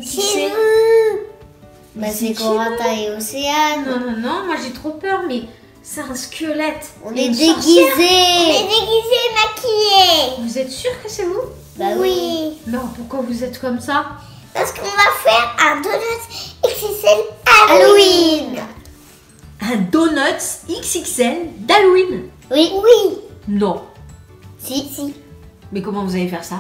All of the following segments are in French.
qui c'est? Bah c'est Corentin et Océane. Non, non, non, moi j'ai trop peur, mais c'est un squelette. On est déguisés. Maquillés. Vous êtes sûr que c'est vous? Bah oui. Non, pourquoi vous êtes comme ça? Parce qu'on va faire un donut XXL Halloween. Un donut XXL d'Halloween? Oui. Oui. Non. Si. Mais comment vous allez faire ça?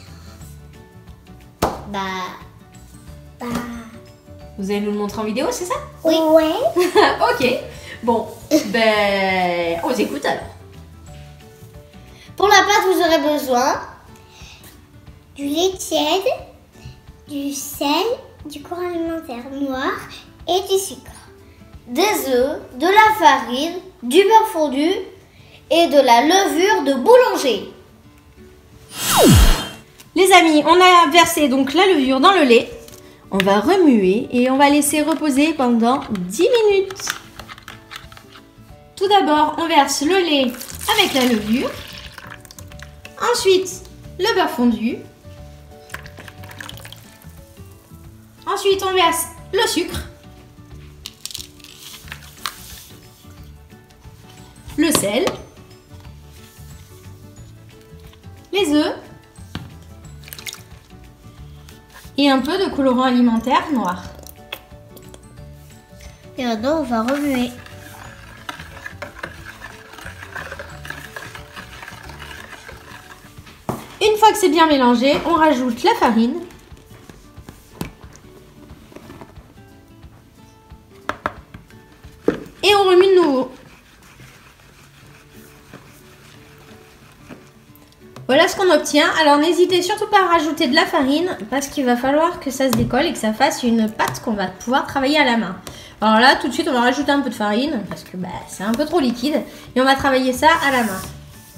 Bah. Vous allez nous le montrer en vidéo, c'est ça? Oui. Ouais. Ok. Bon, ben, on écoute alors. Pour la pâte, vous aurez besoin Du lait tiède, du sel, du corps alimentaire noir et du sucre. des œufs, de la farine, du beurre fondu et de la levure de boulanger. Les amis, on a versé donc la levure dans le lait. On va remuer et on va laisser reposer pendant 10 minutes. Tout d'abord, on verse le lait avec la levure. Ensuite, le beurre fondu. Ensuite, on verse le sucre. Le sel. Les œufs. Et un peu de colorant alimentaire noir. Et maintenant, on va remuer. Une fois que c'est bien mélangé, on rajoute la farine. Et on remue de nouveau. Voilà ce qu'on obtient. Alors n'hésitez surtout pas à rajouter de la farine parce qu'il va falloir que ça se décolle et que ça fasse une pâte qu'on va pouvoir travailler à la main. Alors là, tout de suite, on va rajouter un peu de farine parce que c'est un peu trop liquide et on va travailler ça à la main.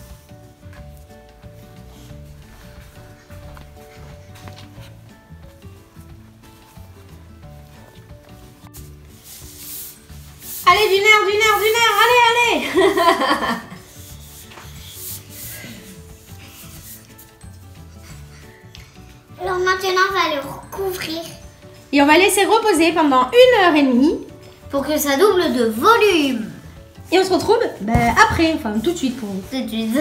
Allez, du nerf, allez. Alors maintenant, on va le recouvrir. Et on va laisser reposer pendant 1h30 Pour que ça double de volume. et on se retrouve après, enfin tout de suite pour vous. Tout de suite.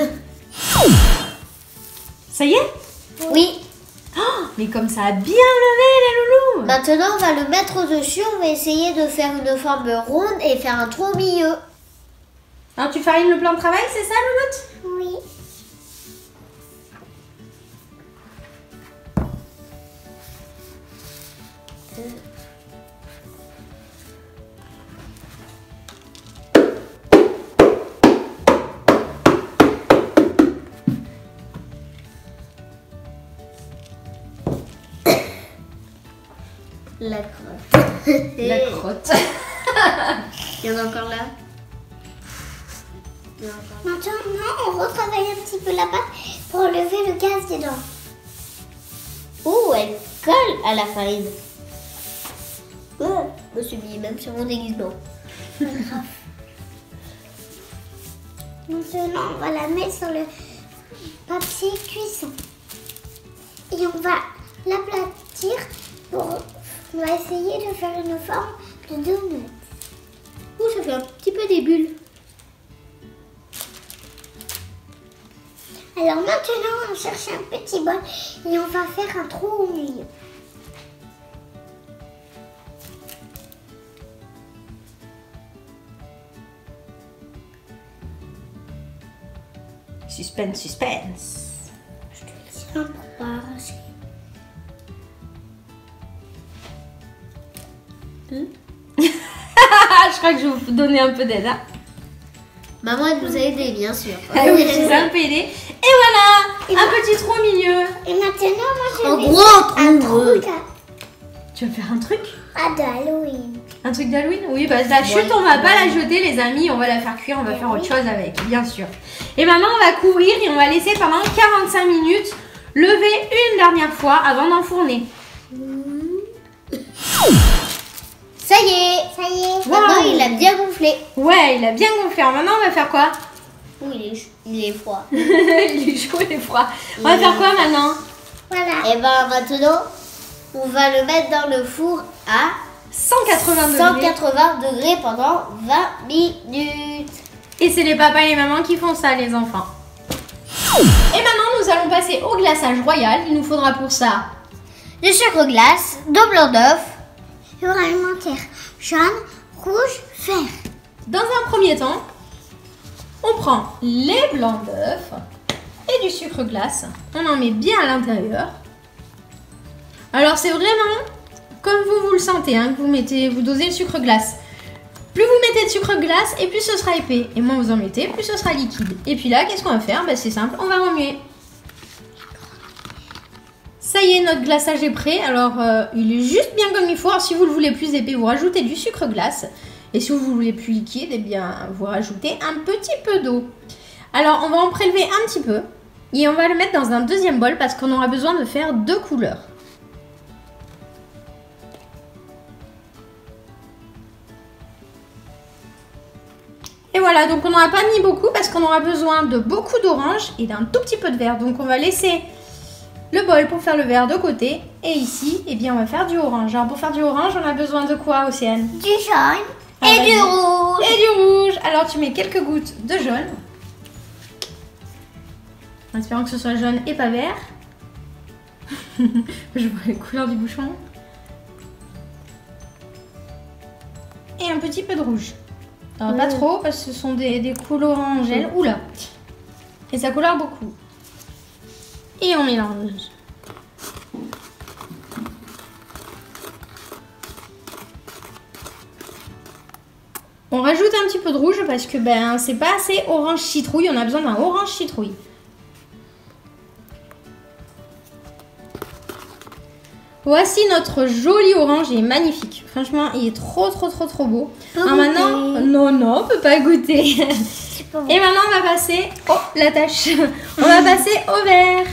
Ça y est? Oui. Oh, mais comme ça a bien levé les loulous. Maintenant, on va le mettre au-dessus. On va essayer de faire une forme ronde et faire un trou au milieu. Alors tu farines le plan de travail, c'est ça Louloute? Oui. La crotte. La crotte. Il y en a encore là. Maintenant, on retravaille un petit peu la pâte pour enlever le gaz dedans. Oh, elle colle à la farine. Oh, je me suis mis même sur mon déguisement. Maintenant, on va la mettre sur le papier cuisson. Et on va l'aplatir pour... On va essayer de faire une forme de donut. Ouh, ça fait un petit peu des bulles. Alors maintenant, on cherche un petit bol et on va faire un trou au milieu. Suspense, suspense. Je te tiens pour pas arracher. Je crois que je vais vous donner un peu d'aide. Hein. Maman, elle nous a aidé, bien sûr. Ah oui, je vous ai un peu aidé. Et voilà, un petit trou au milieu. Et maintenant, moi, je Un vais gros faire un trou. truc Tu vas faire un truc? d'Halloween. Un truc d'Halloween? Oui, bah la chute, on va pas la jeter les amis, on va la faire cuire, on va faire autre chose avec, bien sûr. Et maintenant, on va couvrir et on va laisser pendant 45 minutes lever une dernière fois avant d'enfourner. Ça y est. Ça y est. Maintenant, il a bien gonflé. Ouais, il a bien gonflé. Alors maintenant, on va faire quoi? Ouh, il est froid. Il est chaud, il est froid. On va faire quoi maintenant? Voilà. Et ben maintenant, On va le mettre dans le four à 180 degrés. 180 degrés pendant 20 minutes. Et c'est les papas et les mamans qui font ça, les enfants. Et maintenant, nous allons passer au glaçage royal. Il nous faudra pour ça Du sucre glace, de blanc d'œuf, Beurre alimentaire jaune, rouge, vert. Dans un premier temps, on prend les blancs d'œufs et du sucre glace. On en met bien à l'intérieur. Alors c'est vraiment comme vous le sentez, hein, que vous dosez le sucre glace. Plus vous mettez de sucre glace et plus ce sera épais. Et moins vous en mettez, plus ce sera liquide. Et puis là, qu'est-ce qu'on va faire? C'est simple, on va remuer. Ça y est, notre glaçage est prêt. Alors, il est juste bien comme il faut. Alors, si vous le voulez plus épais, vous rajoutez du sucre glace. Et si vous le voulez plus liquide, eh bien, vous rajoutez un petit peu d'eau. Alors, on va en prélever un petit peu. Et on va le mettre dans un deuxième bol parce qu'on aura besoin de faire 2 couleurs. Et voilà, donc on n'en a pas mis beaucoup parce qu'on aura besoin de beaucoup d'orange et d'un tout petit peu de vert. Donc on va laisser le bol pour faire le vert de côté. Et ici, eh bien, on va faire du orange. Alors pour faire du orange, on a besoin de quoi, Océane? Du jaune. et du rouge. Et du rouge. Alors tu mets quelques gouttes de jaune. En espérant que ce soit jaune et pas vert. Je vois les couleurs du bouchon. Et un petit peu de rouge. Alors pas trop parce que ce sont des colorants en gel. Oula. Et ça colore beaucoup. Et on mélange. On rajoute un petit peu de rouge parce que c'est pas assez orange citrouille. On a besoin d'un orange citrouille. Voici notre joli orange, il est magnifique. Franchement, il est trop beau. Alors maintenant, non, on peut pas goûter. Et maintenant, on va passer, la tache. On va passer au vert.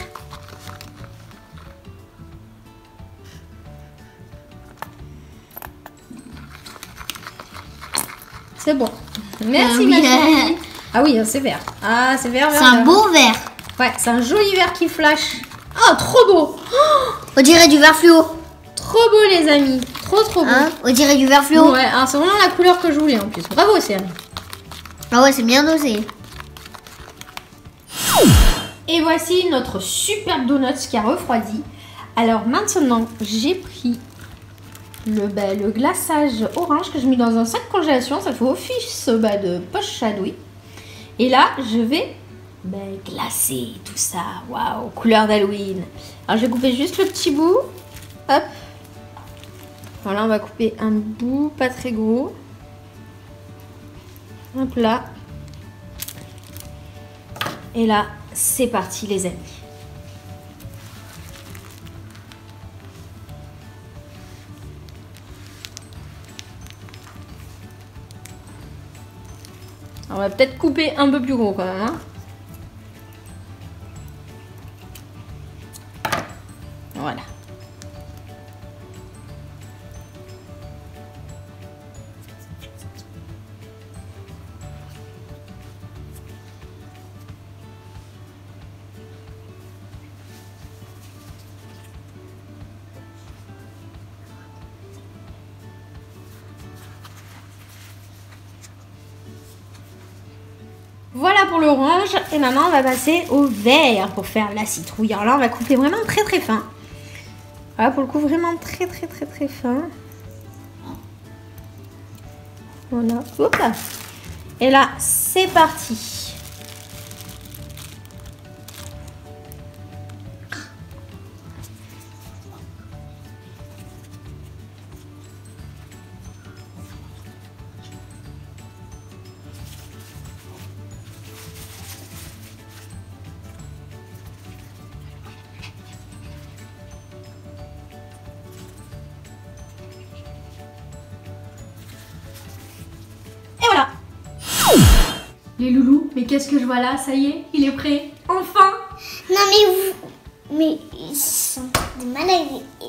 C'est bon. Merci, ma chérie. Ah oui, c'est vert. Ah, c'est vert. C'est un beau vert. Ouais, c'est un joli vert qui flash. Oh, trop beau. On dirait du vert fluo. Trop beau, les amis. Trop beau. Hein, on dirait du vert fluo. Ouais, c'est vraiment la couleur que je voulais en plus. Bravo, Océane. Ah ouais, c'est bien dosé. Et voici notre superbe donut qui a refroidi. Alors maintenant, j'ai pris le glaçage orange que je mets dans un sac congélation. Ça fait office de poche à douille. Et là, je vais glacer tout ça. Waouh, couleur d'Halloween. Alors, je vais couper juste le petit bout. Hop. Voilà, on va couper un bout pas très gros. Hop là. Et là, c'est parti les amis. On va peut-être couper un peu plus gros quand même. Hein. Voilà. Voilà pour l'orange. Et maintenant, on va passer au vert pour faire la citrouille. Alors là, on va couper vraiment très fin. Voilà, pour le coup, vraiment très fin. Voilà. Hop là. Et là, c'est parti. Les loulous, mais qu'est-ce que je vois là? Ça y est, il est prêt. Enfin! Non mais ils sont des malades.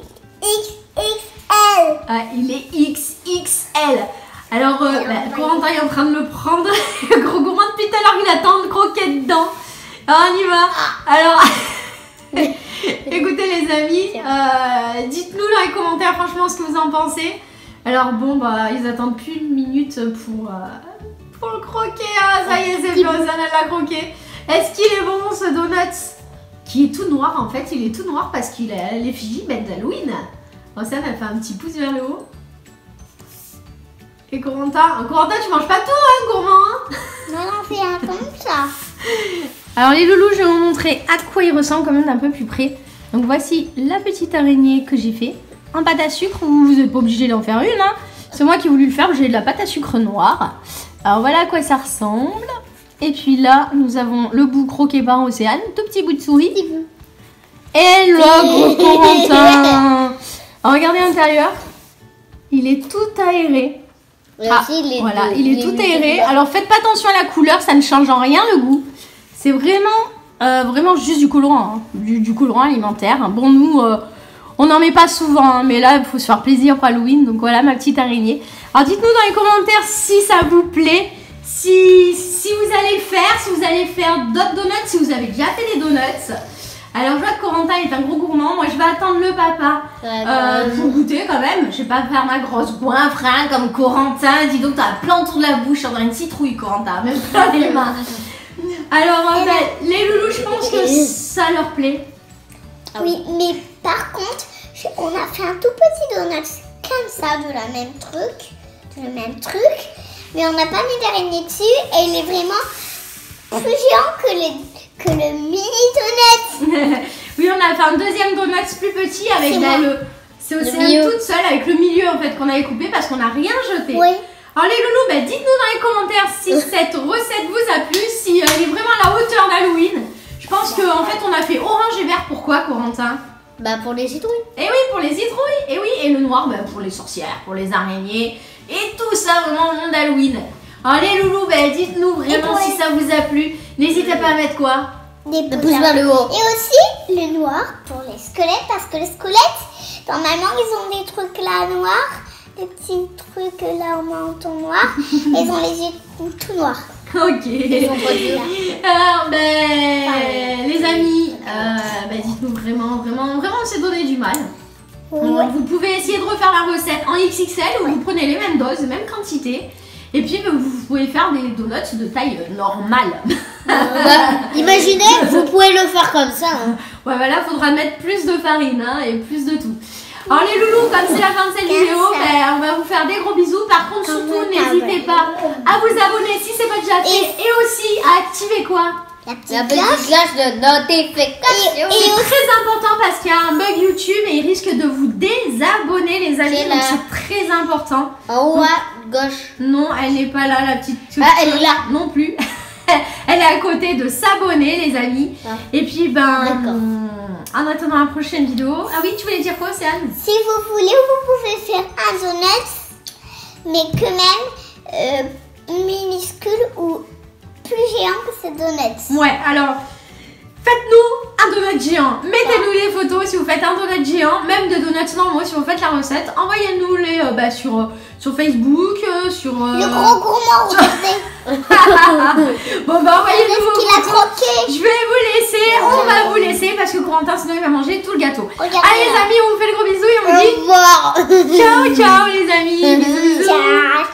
XXL. Ah, il est XXL. Alors, Corentin est en train de le prendre. Le gros gourmand depuis tout à l'heure, il attend de croquer dedans. Alors, on y va. Alors, Écoutez les amis, dites-nous dans les commentaires franchement ce que vous en pensez. Alors bon, bah ils attendent plus une minute pour le croquer. Ah, ça y est, c'est fait, Océane elle l'a croqué. Est-ce qu'il est bon ce donut? Qui est tout noir en fait, il est tout noir parce qu'il a l'effigie bête d'Halloween. Océane elle fait un petit pouce vers le haut. Et Corentin, tu manges pas tout hein, gourmand hein? Non, c'est un comme ça. Alors les loulous, je vais vous montrer à quoi il ressemble quand même d'un peu plus près. Donc voici la petite araignée que j'ai fait en pâte à sucre. Vous n'êtes pas obligé d'en faire une, hein. C'est moi qui ai voulu le faire, j'ai de la pâte à sucre noire. Alors voilà à quoi ça ressemble. Et puis là, nous avons le bout croqué par Océane, tout petit bout de souris. Et le gros Corentin. Alors regardez l'intérieur, il est tout aéré. Ah, voilà, il est tout aéré. Alors faites pas attention à la couleur, ça ne change en rien le goût. C'est vraiment juste du colorant, hein. du colorant alimentaire. Bon, nous, on n'en met pas souvent, hein, mais là, il faut se faire plaisir pour Halloween. Donc voilà ma petite araignée. Alors dites-nous dans les commentaires si ça vous plaît, si vous allez le faire, si vous allez faire d'autres donuts, si vous avez déjà fait des donuts. Alors je vois que Corentin est un gros gourmand, moi je vais attendre le papa pour goûter quand même. Je vais pas faire ma grosse goinfre hein, comme Corentin. Dis donc t'as plein autour de la bouche, dans une citrouille Corentin, même pas des mains. Alors les loulous, je pense que ça leur plaît. Oui, mais par contre, on a fait un tout petit donut comme ça, de la même truc, mais on n'a pas mis d'araignée dessus et il est vraiment plus géant que le mini donut. Oui, on a fait un deuxième donut plus petit avec c'est Océane toute seule avec le milieu en fait qu'on avait coupé parce qu'on n'a rien jeté. Oui. Alors les loulous, dites-nous dans les commentaires si cette recette vous a plu, si elle est vraiment à la hauteur d'Halloween. Je pense qu'en fait on a fait orange et vert. Pourquoi Corentin? Bah pour les citrouilles. Et oui, pour les citrouilles. Et oui, et le noir pour les sorcières, pour les araignées. Et tout ça vraiment au monde d'Halloween. Alors les loulous, dites-nous vraiment si ça vous a plu. N'hésitez pas à mettre quoi? Des pouces vers le haut. Et aussi le noir pour les squelettes, parce que les squelettes, normalement ils ont des trucs là noirs, des petits trucs là au menton noir, et ils ont les yeux tout noirs. Ok. Ils ont pas de là. Alors les amis, dites-nous vraiment, on s'est donné du mal. Ouais. Vous pouvez essayer de refaire la recette en XXL où vous prenez les mêmes doses, les mêmes quantités. Et puis vous pouvez faire des donuts de taille normale. Imaginez, vous pouvez le faire comme ça. Hein. Ouais, voilà, faudra mettre plus de farine hein, et plus de tout. Alors les loulous, comme c'est la fin de cette vidéo, on va vous faire des gros bisous. Par contre, surtout, n'hésitez pas à vous abonner si c'est pas déjà fait. Et aussi à activer quoi? La La petite petite cloche de notification. Et c'est très important parce qu'il y a un bug YouTube et il risque de vous désabonner les amis. Donc c'est très important. En haut à gauche. Non, elle n'est pas là, la petite cloche. Ah, elle est là. Non plus. Elle est à côté de s'abonner les amis. Ah. Et puis en attendant la prochaine vidéo. Ah oui, tu voulais dire quoi Océane? Si vous voulez, vous pouvez faire un donut, mais quand même minuscule ou plus géant que ce donut. Ouais, alors faites-nous un donut géant. Mettez-nous les photos si vous faites un donut géant, même de donuts normaux si vous faites la recette. Envoyez-nous les sur Facebook, sur... Le gros gourmand, regardez. Bon envoyez-nous vos qu'il a photos. croqué. Je vais vous laisser, on va vous laisser parce que Corentin sinon il va manger tout le gâteau. Regardez Allez les là. amis, on vous fait le gros bisou et on vous Au dit revoir. ciao ciao les amis. Bisous, bisous. Ciao.